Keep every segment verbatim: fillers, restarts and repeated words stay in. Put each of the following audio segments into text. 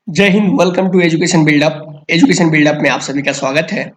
जय हिंद। Welcome to education buildup. Education buildup में आप सभी का स्वागत है।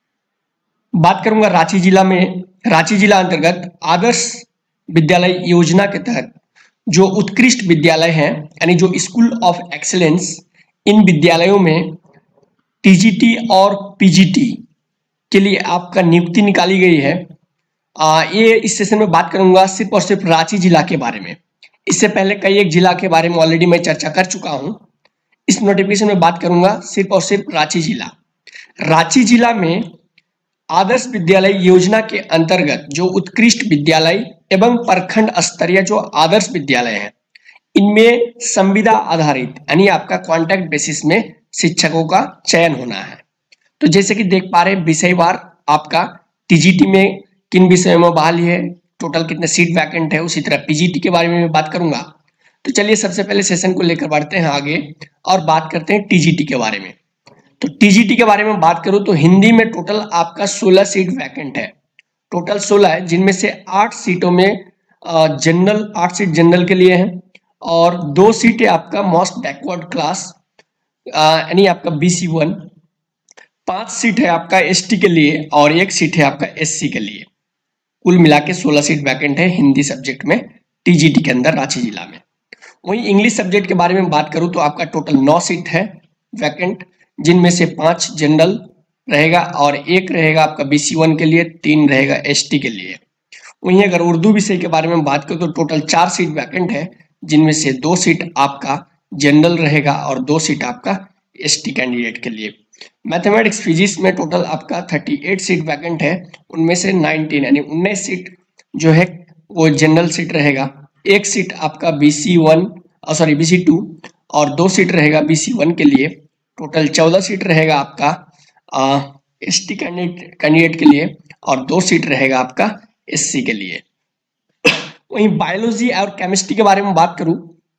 बात करूंगा रांची जिला में रांची जिला अंतर्गत आदर्श विद्यालय योजना के तहत जो उत्कृष्ट विद्यालय हैं यानी जो स्कूल ऑफ एक्सीलेंस, इन विद्यालयों में टीजीटी और पीजीटी के लिए आपका नियुक्ति निकाली गई है। आ, ये इस सेशन में बात करूंगा सिर्फ और सिर्फ रांची जिला के बारे में। इससे पहले कई एक जिला के बारे में ऑलरेडी मैं चर्चा कर चुका हूं। इस नोटिफिकेशन में बात करूंगा सिर्फ और सिर्फ रांची जिला। रांची जिला में आदर्श विद्यालय योजना के अंतर्गत जो उत्कृष्ट विद्यालय एवं प्रखंड स्तरीय जो आदर्श विद्यालय हैं, इनमें संविदा आधारित यानी आपका कॉन्ट्रैक्ट बेसिस में शिक्षकों का चयन होना है। तो जैसे कि देख पा रहे हैं विषयवार आपका टीजीटी में किन विषयों में बहाली है, टोटल कितने सीट वैकेंट है, उसी तरह पीजीटी के बारे में मैं बात करूंगा। तो चलिए सबसे पहले सेशन को लेकर बढ़ते हैं आगे और बात करते हैं टीजीटी के बारे में। तो टीजीटी के बारे में बात करूं तो हिंदी में टोटल आपका सोलह सीट वैकेंट है। टोटल सोलह है, जिनमें से आठ सीटों में जनरल आठ सीट जनरल के लिए हैं और दो सीटें आपका मोस्ट बैकवर्ड क्लास यानी आपका बीसी वन, पांच सीट है आपका एसटी के लिए और एक सीट है आपका एससी के लिए। कुल मिला के सोलह सीट वैकेंट है हिंदी सब्जेक्ट में टीजीटी के अंदर रांची जिला में। वहीं इंग्लिश सब्जेक्ट के बारे में बात करूं तो आपका टोटल नौ सीट है वैकेंट, जिनमें से पांच जनरल रहेगा और एक रहेगा आपका बीसी वन के लिए, तीन रहेगा एसटी के लिए। वहीं अगर उर्दू विषय के बारे में बात करूं तो टोटल चार सीट वैकेंट है, जिनमें से दो सीट आपका जनरल रहेगा और दो सीट आपका एसटी कैंडिडेट के लिए। मैथमेटिक्स फिजिक्स में टोटल आपका अड़तीस सीट वैकेंट है, उनमें से उन्नीस यानी उन्नीस सीट जो है वो जनरल सीट रहेगा, एक सीट आपका BC one sorry BC two और दो सीट रहेगा बीसी वन के लिए। टोटल चौदह सीट रहेगा आपका एसटी कैंडिडेट कैंडिडेट के लिए और दो सीट रहेगा आपका एससी के लिए। वहीं बायोलॉजी और केमिस्ट्री के बारे में बात करूं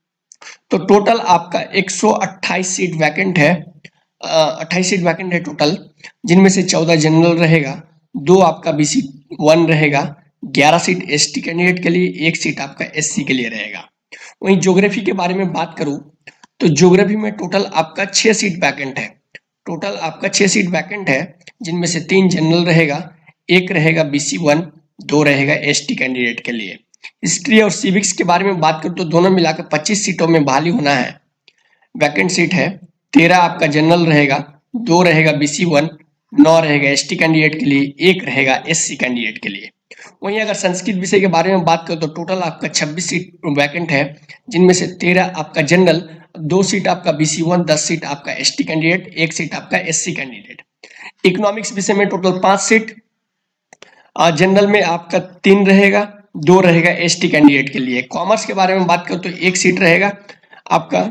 तो टोटल आपका एक सौ अट्ठाईस सीट वैकेंट है, अट्ठाईस सीट वैकेंट है टोटल, जिनमें से चौदह जनरल रहेगा, दो आपका बीसी वन रहेगा, ग्यारह सीट एसटी कैंडिडेट के लिए, एक सीट आपका एससी के लिए रहेगा। वहीं ज्योग्राफी के बारे में बात करूं तो ज्योग्राफी में टोटल आपका छह सीट वैकेंट है। टोटल आपका छह सीट वैकेंट है, जिनमें से तीन जनरल रहेगा, एक रहेगा बीसी वन, दो रहेगा एसटी कैंडिडेट के लिए। हिस्ट्री और सिविक्स के बारे में बात करूं तो दोनों मिलाकर पच्चीस सीटों में बहाली होना है, वैकेंट सीट है। तेरह आपका जनरल रहेगा, दो रहेगा बीसी वन, नौ रहेगा एसटी कैंडिडेट के लिए, एक रहेगा एससी कैंडिडेट के लिए। वहीं अगर संस्कृत विषय के बारे में बात करें तो टोटल आपका छब्बीस सीट वैकेंट है, जिनमें से तेरह आपका जनरल, दो सीट आपका बीसी वन, दस सीट आपका एसटी कैंडिडेट, एक सीट आपका एससी कैंडिडेट। इकोनॉमिक्स विषय में टोटल पांच सीट, जनरल में आपका तीन रहेगा, दो रहेगा एसटी कैंडिडेट के लिए। कॉमर्स के बारे में बात करें तो एक सीट रहेगा आपका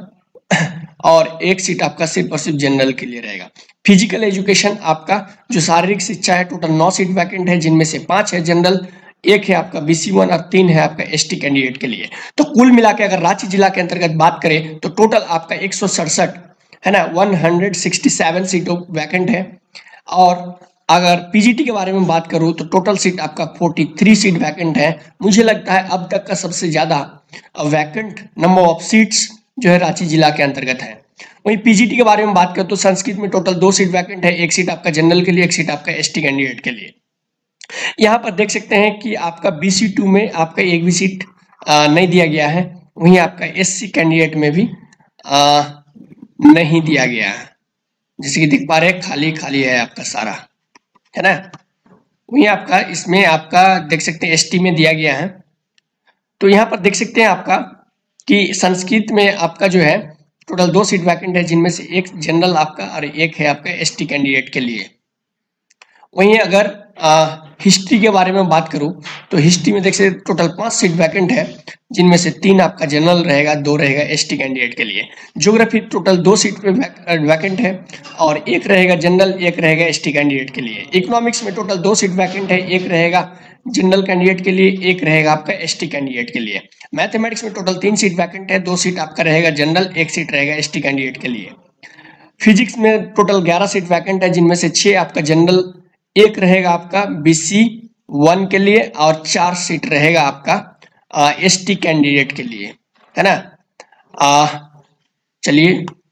और एक सीट आपका सिर्फ और सिर्फ जनरल के लिए रहेगा। फिजिकल एजुकेशन आपका जो शारीरिक शिक्षा है, टोटल नौ सीट वैकेंट है, जिनमें से पांच है जनरल, एक है आपका बीसी वन और तीन है आपका एसटी कैंडिडेट के लिए। तो कुल मिला के अगर रांची जिला के अंतर्गत बात करें तो टोटल आपका एक सौ सड़सठ है ना, एक सौ सरसठ सीटों वैकेंट है। और अगर पीजीटी के बारे में बात करूं तो टोटल सीट आपका तैंतालीस सीट वैकेंट है। मुझे लगता है अब तक का सबसे ज्यादा वैकेंट नंबर ऑफ सीट्स जो है रांची जिला के अंतर्गत है। वहीं पीजीटी के बारे में बात करें तो संस्कृत में टोटल दो सीट वैकेंट है, एक सीट आपका जनरल के लिए, एक सीट आपका एसटी कैंडिडेट के लिए। यहाँ पर देख सकते हैं कि आपका बीसी टू में आपका एक भी सीट नहीं दिया गया है, वहीं आपका एससी कैंडिडेट में भी आ, नहीं दिया गया है, जैसे कि देख पा रहे हैं खाली खाली है आपका सारा, है ना। वहीं आपका इसमें आपका देख सकते हैं एसटी में दिया गया है। तो यहाँ पर देख सकते हैं आपका कि संस्कृत में आपका जो है टोटल दो सीट वैकेंट है, जिनमें से एक जनरल आपका और एक है आपका एसटी कैंडिडेट के लिए। वहीं अगर आ, हिस्ट्री के बारे में बात करूं तो हिस्ट्री में देख सकते टोटल पांच सीट वैकेंट है, जिनमें से तीन आपका जनरल रहेगा, दो रहेगा एसटी कैंडिडेट के लिए। ज्योग्राफी टोटल दो सीट पे वैकेंट है और एक रहेगा जनरल, एक रहेगा एसटी कैंडिडेट के लिए। इकोनॉमिक्स में टोटल दो सीट वैकेंट है, एक रहेगा जनरल कैंडिडेट के लिए, एक रहेगा आपका एसटी कैंडिडेट के लिए। मैथमेटिक्स में टोटल तीन सीट वैकेंट है, दो सीट आपका रहेगा जनरल, एक सीट रहेगा एसटी कैंडिडेट के लिए। फिजिक्स में टोटल ग्यारह सीट वैकेंट है, जिनमें से छह आपका जनरल, एक रहेगा आपका बीसी वन के लिए और चार सीट रहेगा आपका एसटी कैंडिडेट के लिए, है ना। चलिए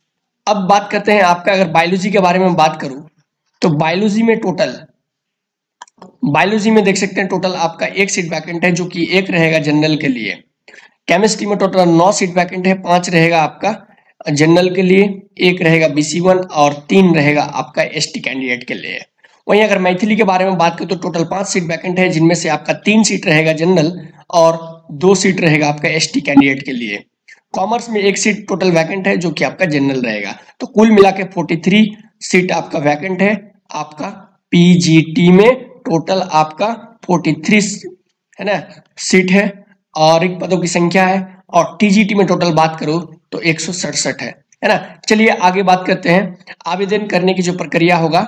अब बात करते हैं आपका, अगर बायोलॉजी के बारे में बात करूं तो बायोलॉजी में टोटल बायोलॉजी में देख सकते हैं टोटल आपका एक सीट वैकेंट है, जो कि एक रहेगा जनरल के लिए। केमिस्ट्री में टोटल नौ सीट वैकेंट है, पांच रहेगा आपका जनरल के लिए, एक रहेगा बीसी वन और तीन रहेगा आपका एसटी कैंडिडेट के लिए। वहीं अगर मैथिली के बारे में बात करें तो टोटल पांच सीट वैकेंट है, जिनमें से आपका तीन सीट रहेगा जनरल और दो सीट रहेगा आपका एसटी कैंडिडेट के लिए। कॉमर्स में एक सीट टोटल वैकेंट है, जो कि आपका जनरल रहेगा। तो कुल मिला के फोर्टी थ्री सीट आपका वैकेंट है आपका पीजीटी में। टोटल आपका फोर्टी थ्री है ना सीट है और एक पदों की संख्या है। और टीजीटी में टोटल बात करो तो एक सौ सड़सठ है है ना। चलिए आगे बात करते हैं। आवेदन करने की जो प्रक्रिया होगा,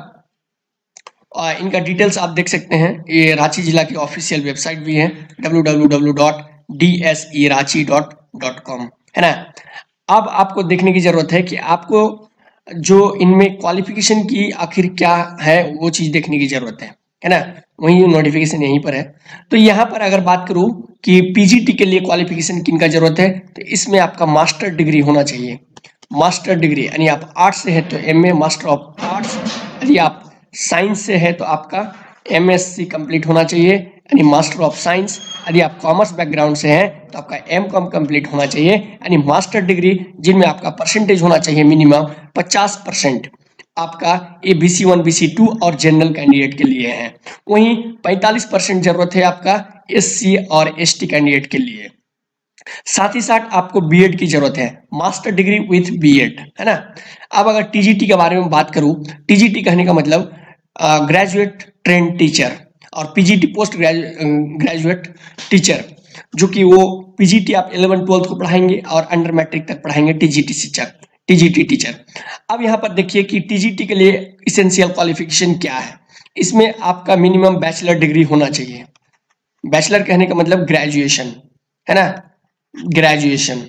और इनका डिटेल्स आप देख सकते हैं, ये रांची जिला की ऑफिशियल वेबसाइट भी है W W W dot D S E Ranchi dot com, है ना। अब आपको देखने की जरूरत है कि आपको जो इनमें क्वालिफिकेशन की आखिर क्या है वो चीज देखने की जरूरत है है ना। वही नोटिफिकेशन यहीं पर है। तो यहाँ पर अगर बात करूं कि पीजीटी के लिए क्वालिफिकेशन किन का जरूरत है, तो इसमें आपका मास्टर डिग्री होना चाहिए। मास्टर डिग्री यानी आप आर्ट्स से है तो एमए मास्टर ऑफ आर्ट्स, यदि आप साइंस से है तो आपका एमएससी कंप्लीट होना चाहिए यानी मास्टर ऑफ साइंस। यदि आप कॉमर्स बैकग्राउंड से हैं तो आपका एम कॉम कंप्लीट होना चाहिए यानी मास्टर डिग्री, जिनमें आपका परसेंटेज होना चाहिए मिनिमम पचास परसेंट आपका A B C one B C two और जनरल कैंडिडेट के लिए है। वहीं पैंतालीस परसेंट जरूरत है आपका एस सी और एस टी कैंडिडेट के लिए। साथ ही साथ आपको बीएड की जरूरत है, मास्टर डिग्री विथ बीएड, है ना। अब अगर टीजीटी के बारे में बात करूं, टीजीटी कहने का मतलब ग्रेजुएट ट्रेन टीचर, और पीजीटी पोस्ट ग्रेजुएट टीचर, जो कि वो पीजीटी आप इलेवन ट्वेल्थ को पढ़ाएंगे और अंडर मैट्रिक तक पढ़ाएंगे टीजीटी शिक्षक, टीजीटी टीचर। अब यहाँ पर देखिए कि टीजीटी के लिए इसेंशियल क्वालिफिकेशन क्या है। इसमें आपका मिनिमम बैचलर डिग्री होना चाहिए। बैचलर कहने का मतलब ग्रेजुएशन, है ना, ग्रेजुएशन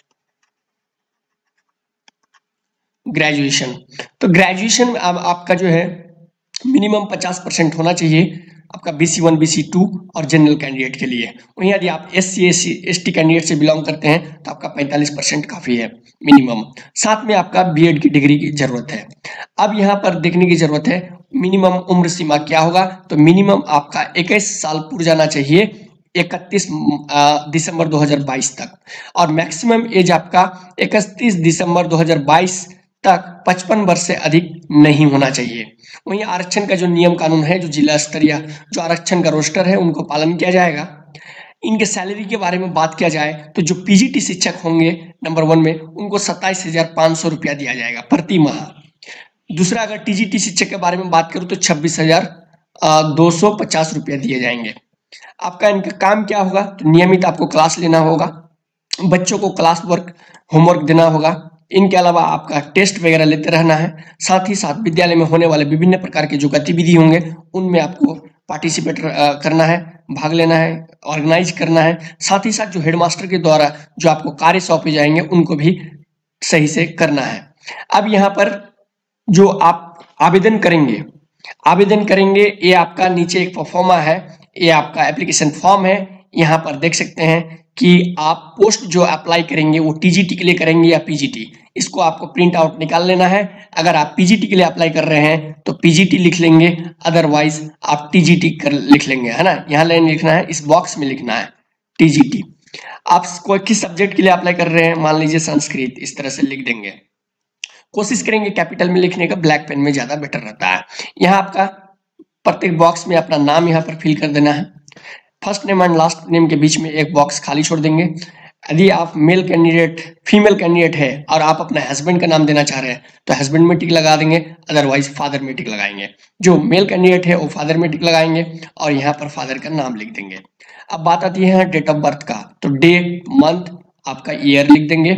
ग्रेजुएशन तो ग्रेजुएशन अब आपका जो है मिनिमम पचास परसेंट होना चाहिए आपका B C one B C two और जनरल कैंडिडेट के लिए। वहीं यदि आप S C S C S T candidate से बिलोंग करते हैं तो आपका पैंतालीस परसेंट काफी है मिनिमम। साथ में आपका बीएड की डिग्री की जरूरत है। अब यहाँ पर देखने की जरूरत है मिनिमम उम्र सीमा क्या होगा, तो मिनिमम आपका इक्कीस साल पूरा जाना चाहिए इकतीस दिसंबर दो हज़ार बाईस तक, और मैक्सिमम एज आपका इकतीस दिसंबर दो हज़ार बाईस तक पचपन वर्ष से अधिक नहीं होना चाहिए। वहीं आरक्षण का जो नियम कानून है, जो जिला स्तरीय जो आरक्षण का रोस्टर है, उनको पालन किया जाएगा। इनके सैलरी के बारे में बात किया जाए तो जो पीजीटी शिक्षक होंगे नंबर वन में, उनको सत्ताईस हजार पाँच सौ रुपया दिया जाएगा प्रति माह। दूसरा अगर टीजीटी शिक्षक के बारे में बात करूं तो छब्बीस हजार दो सौ पचास रुपया दिए जाएंगे। आपका इनका काम क्या होगा, तो नियमित आपको क्लास लेना होगा, बच्चों को क्लास वर्क होमवर्क देना होगा। इनके अलावा आपका टेस्ट वगैरह लेते रहना है। साथ ही साथ विद्यालय में होने वाले विभिन्न प्रकार के जो गतिविधि होंगे उनमें आपको पार्टिसिपेट करना है, भाग लेना है, ऑर्गेनाइज करना है। साथ ही साथ जो हेडमास्टर के द्वारा जो आपको कार्य सौंपे जाएंगे उनको भी सही से करना है। अब यहाँ पर जो आप आवेदन करेंगे आवेदन करेंगे ये आपका नीचे एक फॉर्मा है, ये आपका एप्लीकेशन फॉर्म है। यहाँ पर देख सकते हैं कि आप पोस्ट जो अप्लाई करेंगे वो टीजीटी के लिए करेंगे या पीजीटी, इसको आपको प्रिंट आउट निकाल लेना है। अगर आप पीजीटी के लिए अप्लाई कर रहे हैं तो पीजीटी लिख लेंगे, अदरवाइज आप टीजीटी कर लिख लेंगे, है ना। यहाँ लाइन लिखना है, इस बॉक्स में लिखना है टीजीटी। आप कोई किस सब्जेक्ट के लिए अप्लाई कर रहे हैं, मान लीजिए संस्कृत, इस तरह से लिख देंगे। कोशिश करेंगे कैपिटल में लिखने का, ब्लैक पेन में ज्यादा बेटर रहता है। यहाँ आपका प्रत्येक बॉक्स में अपना नाम यहाँ पर फिल कर देना है। First name and last name के बीच में एक बॉक्स खाली छोड़ देंगे। यदि आप मेल कैंडिडेट फीमेल कैंडिडेट है और आप अपने हस्बैंड का नाम देना चाह रहे हैं तो हस्बैंड में टिक लगा देंगे, अदरवाइज फादर में टिक लगाएंगे। जो मेल कैंडिडेट है वो फादर में टिक लगाएंगे और यहाँ पर फादर का नाम लिख देंगे। अब बात आती है डेट ऑफ बर्थ का, तो डे मंथ आपका ईयर लिख देंगे।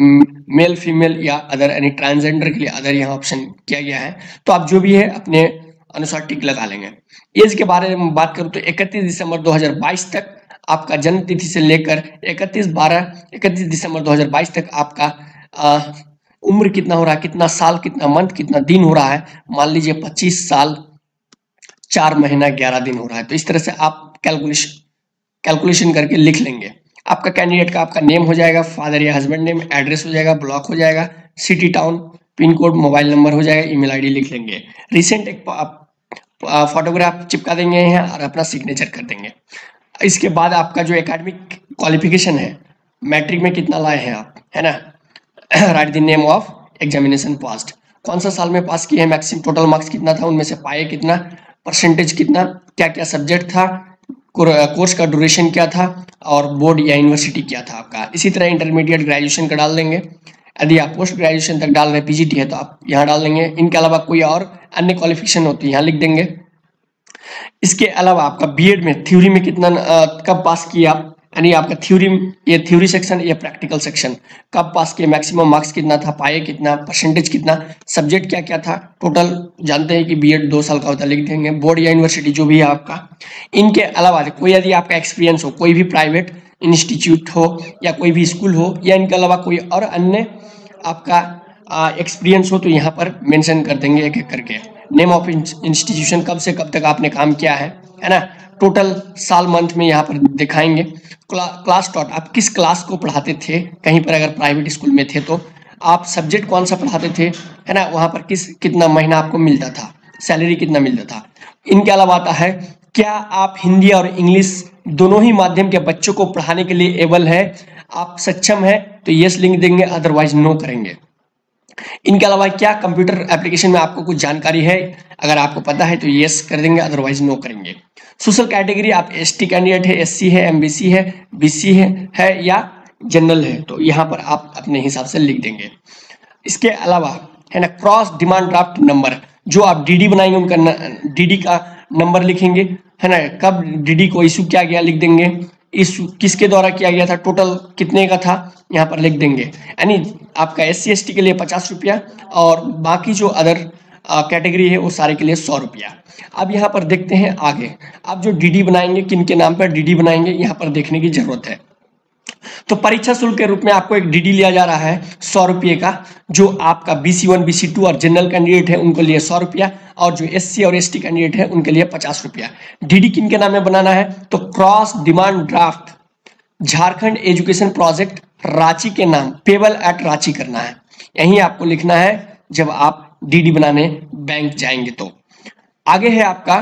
मेल फीमेल या अदर यानी ट्रांसजेंडर के लिए अदर यहाँ ऑप्शन किया गया है, तो आप जो भी है अपने अनुसार टिक लगा लेंगे। एज के बारे में बात करूं तो इकतीस दिसंबर दो हज़ार बाईस तक आपका जन्म तिथि से लेकर इकतीस बारह इकतीस दिसंबर दो हज़ार बाईस तक आपका आ, उम्र कितना हो रहा है, कितना साल, कितना मंथ, कितना दिन हो रहा है। मान लीजिए पच्चीस साल चार महीना ग्यारह दिन हो रहा है, तो इस तरह से आप कैलकुलेशन कैलकुलेशन करके लिख लेंगे। आपका कैंडिडेट का आपका नेम हो जाएगा, फादर या हस्बैंड नेम, एड्रेस हो जाएगा, ब्लॉक हो जाएगा, city town, pin code, mobile number हो जाएगा, ईमेल आईडी लिख लेंगे। रिसेंट एक फोटोग्राफ चिपका देंगे यहाँ और अपना सिग्नेचर कर देंगे। इसके बाद आपका जो एकेडमिक क्वालिफिकेशन है, मैट्रिक में कितना लाए हैं आप, है ना, write the name of examination passed, कौन सा साल में पास किए हैं, मैक्सिमम टोटल मार्क्स कितना था, उनमें से पाए कितना, परसेंटेज कितना, क्या क्या सब्जेक्ट था, कोर्स का ड्यूरेशन क्या था, और बोर्ड या यूनिवर्सिटी क्या था आपका। इसी तरह इंटरमीडिएट ग्रेजुएशन का डाल देंगे। यदि आप पोस्ट ग्रेजुएशन तक डाल रहे हैं, पीजीटी है, तो आप यहाँ डाल देंगे। इनके अलावा कोई और अन्य क्वालिफिकेशन होती है यहाँ लिख देंगे। इसके अलावा आपका बीएड में थ्योरी में कितना आ, कब पास किया, यानी आपका थ्योरी, ये थ्योरी सेक्शन, ये प्रैक्टिकल सेक्शन, कब पास किया, मैक्सिमम मार्क्स कितना था, पाए कितना, परसेंटेज कितना, सब्जेक्ट क्या क्या था, टोटल जानते हैं कि बीएड दो साल का होता है, लिख देंगे। बोर्ड या यूनिवर्सिटी जो भी है आपका। इनके अलावा कोई यदि आपका एक्सपीरियंस हो, कोई भी प्राइवेट इंस्टीट्यूट हो या कोई भी स्कूल हो, या इनके अलावा कोई और अन्य आपका एक्सपीरियंस हो, तो यहाँ पर मेंशन कर देंगे एक एक करके। नेम ऑफ इंस्टीट्यूशन, कब से कब तक आपने काम किया है है ना, टोटल साल मंथ में यहाँ पर दिखाएंगे। क्ला, क्लास टॉट, आप किस क्लास को पढ़ाते थे, कहीं पर अगर प्राइवेट स्कूल में थे तो आप सब्जेक्ट कौन सा पढ़ाते थे, है ना, वहाँ पर किस कितना महीना आपको मिलता था, सैलरी कितना मिलता था। इनके अलावा आता है, क्या आप हिंदी और इंग्लिश दोनों ही माध्यम के बच्चों को पढ़ाने के लिए एबल है, आप सक्षम है तो यस लिख देंगे, अदरवाइज नो करेंगे। इनके अलावा क्या कंप्यूटर एप्लीकेशन में आपको कुछ जानकारी है, अगर आपको पता है तो यस कर देंगे, अदरवाइज नो करेंगे। सोशल कैटेगरी, आप एसटी कैंडिडेट है, एससी है, एमबीसी है, बीसी है, है या जनरल है, तो यहाँ पर आप अपने हिसाब से लिख देंगे। इसके अलावा है ना, क्रॉस डिमांड ड्राफ्ट नंबर, जो आप डीडी बनाएंगे उनका डीडी का नंबर लिखेंगे, है ना, कब डीडी को इशू किया गया लिख देंगे, इशू किसके द्वारा किया गया था, टोटल कितने का था यहाँ पर लिख देंगे। यानी आपका एस सी एस टी के लिए पचास रुपया और बाकी जो अदर कैटेगरी है वो सारे के लिए सौ रुपया। अब यहाँ पर देखते हैं आगे, आप जो डीडी बनाएंगे, किन के नाम पर डीडी बनाएंगे, यहाँ पर देखने की जरूरत है। तो परीक्षा शुल्क के रूप में आपको एक डीडी लिया जा रहा है सौ रुपये का, जो आपका बीसी वन, बीसी टू और जनरल कैंडिडेट है उनके लिए सौ रुपया, और जो एससी और एसटी कैंडिडेट है उनके लिए पचास रुपया। डीडी किन के नाम में बनाना है, तो cross demand draft Jharkhand education project Ranchi के नाम, पेबल एट रांची करना है, यही आपको लिखना है जब आप डीडी बनाने बैंक जाएंगे। तो आगे है आपका,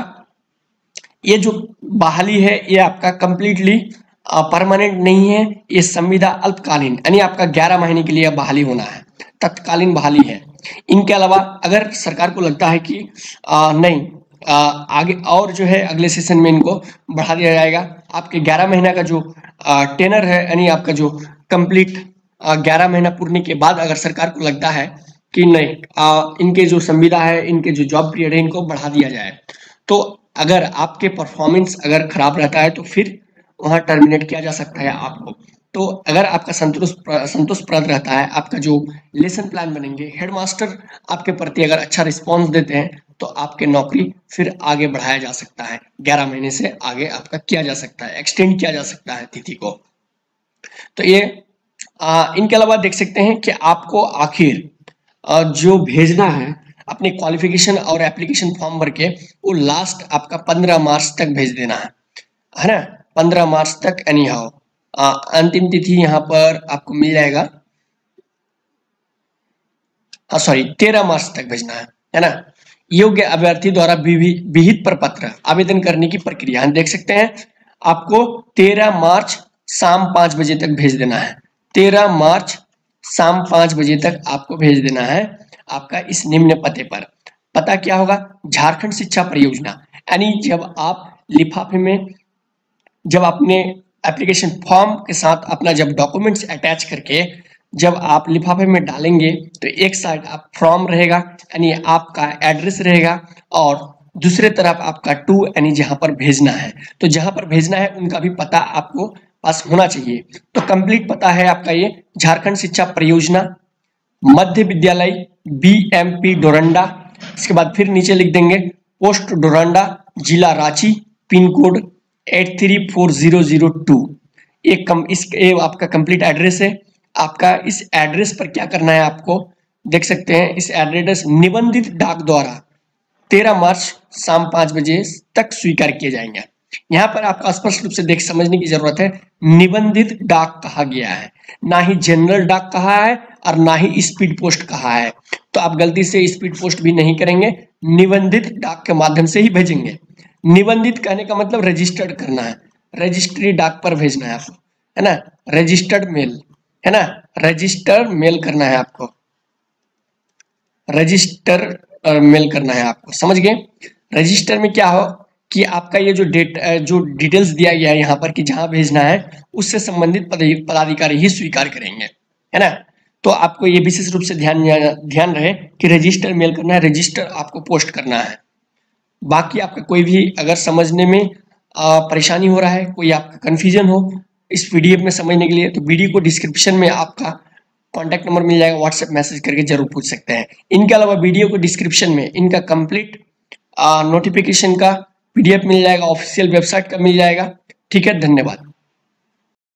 ये जो बहाली है ये आपका कंप्लीटली परमानेंट नहीं है, ये संविदा अल्पकालीन, यानी आपका ग्यारह महीने के लिए बहाली होना है, तत्कालीन बहाली है। इनके अलावा अगर सरकार को लगता है कि आ, नहीं आ, आगे और जो है अगले सेशन में इनको बढ़ा दिया जाएगा, आपके ग्यारह महीना का जो आ, टेनर है, यानी आपका जो कंप्लीट ग्यारह महीना पूर्णे के बाद अगर सरकार को लगता है कि नहीं आ, इनके जो संविदा है, इनके जो जॉब पीरियड है, इनको बढ़ा दिया जाए, तो अगर आपके परफॉर्मेंस अगर खराब रहता है तो फिर वहां टर्मिनेट किया जा सकता है आपको। तो अगर आपका संतोष संतोषप्रद रहता है, आपका जो लेसन प्लान बनेंगे, हेडमास्टर आपके प्रति अगर अच्छा रिस्पॉन्स देते हैं, तो आपके नौकरी फिर आगे बढ़ाया जा सकता है, ग्यारह महीने से आगे आपका किया जा सकता है, एक्सटेंड किया जा सकता है तिथि को। तो ये आ, इनके अलावा देख सकते हैं कि आपको आखिर आ, जो भेजना है अपने क्वालिफिकेशन और एप्लीकेशन फॉर्म भर के, वो लास्ट आपका पंद्रह मार्च तक भेज देना है, है ना, पंद्रह मार्च तक। एनी हाउ अंतिम तिथि यहाँ पर आपको मिल जाएगा, हाँ सॉरी तेरह मार्च तक भेजना है, है ना। योग्य अभ्यर्थी द्वारा विहित प्रपत्र आवेदन करने की प्रक्रिया देख सकते हैं, आपको तेरह मार्च शाम पांच बजे तक भेज देना है, तेरह मार्च शाम पांच बजे तक आपको भेज देना है आपका इस निम्न पते पर। पता क्या होगा, झारखंड शिक्षा परियोजना, यानी जब आप लिफाफे में, जब अपने एप्लीकेशन फॉर्म के साथ अपना जब डॉक्यूमेंट्स अटैच करके जब आप लिफाफे में डालेंगे, तो एक साइड आप फॉर्म रहेगा, यानी आपका एड्रेस रहेगा, और दूसरे तरफ आपका टू, यानी जहां पर भेजना है, तो जहां पर भेजना है उनका भी पता आपको पास होना चाहिए। तो कंप्लीट पता है आपका ये झारखंड शिक्षा परियोजना, मध्य विद्यालय बी एम पी डोरंडा, इसके बाद फिर नीचे लिख देंगे पोस्ट डोरंडा, जिला Ranchi, pin code eight three four zero zero two. एक कम इस ये आपका कंप्लीट एड्रेस है। आपका इस एड्रेस पर क्या करना है, आपको देख सकते हैं इस एड्रेस निबंधित डाक द्वारा तेरह मार्च शाम पांच बजे तक स्वीकार किए जाएंगे। यहाँ पर आपको स्पष्ट रूप से देख समझने की जरूरत है, निबंधित डाक कहा गया है, ना ही जनरल डाक कहा है और ना ही स्पीड पोस्ट कहा है। तो आप गलती से स्पीड पोस्ट भी नहीं करेंगे, निबंधित डाक के माध्यम से ही भेजेंगे। निबंधित कहने का मतलब रजिस्टर्ड करना है, रजिस्ट्री डाक पर भेजना है आपको, है ना, रजिस्टर्ड मेल, है ना, रजिस्टर्ड मेल करना है आपको, रजिस्टर मेल करना है आपको, समझ गए। रजिस्टर में क्या हो कि आपका ये जो डेट जो डिटेल्स दिया गया है यहाँ पर कि जहां भेजना है उससे संबंधित पदाधिकारी ही स्वीकार करेंगे, है ना। तो आपको ये विशेष रूप से ध्यान ध्यान रहे कि रजिस्टर मेल करना है, रजिस्टर आपको पोस्ट करना है। बाकी आपका कोई भी अगर समझने में परेशानी हो रहा है, कोई आपका कंफ्यूजन हो इस पीडीएफ में समझने के लिए, तो वीडियो को डिस्क्रिप्शन में आपका कॉन्टैक्ट नंबर मिल जाएगा, व्हाट्सएप मैसेज करके जरूर पूछ सकते हैं। इनके अलावा वीडियो को डिस्क्रिप्शन में इनका कंप्लीट नोटिफिकेशन का पीडीएफ मिल जाएगा, ऑफिशियल वेबसाइट का मिल जाएगा। ठीक है, धन्यवाद।